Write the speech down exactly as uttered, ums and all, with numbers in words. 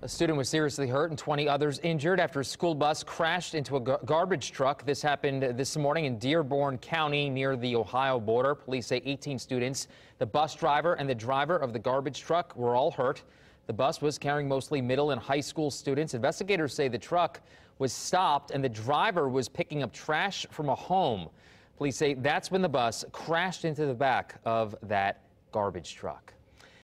A student was seriously hurt and twenty others injured after a school bus crashed into a garbage truck. This happened this morning in Dearborn County near the Ohio border. Police say eighteen students, the bus driver and the driver of the garbage truck were all hurt. The bus was carrying mostly middle and high school students. Investigators say the truck was stopped and the driver was picking up trash from a home. Police say that's when the bus crashed into the back of that garbage truck.